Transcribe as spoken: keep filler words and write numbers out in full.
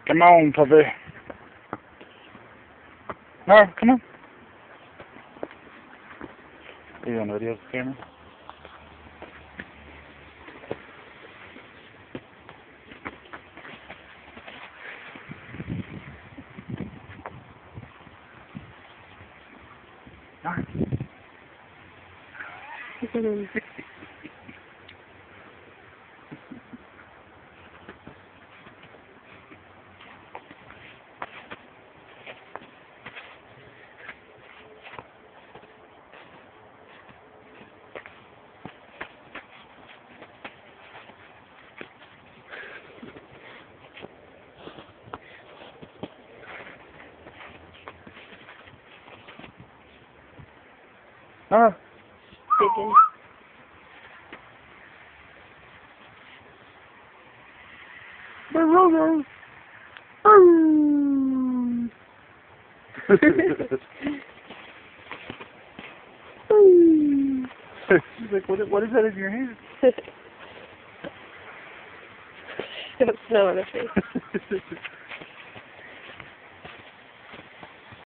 Come on, puppy. Nara, come on. Are you on video with the camera? Nara. Nara. Chicken. Barroso. She's like, what, what is that in your hand? Don't smell in her face.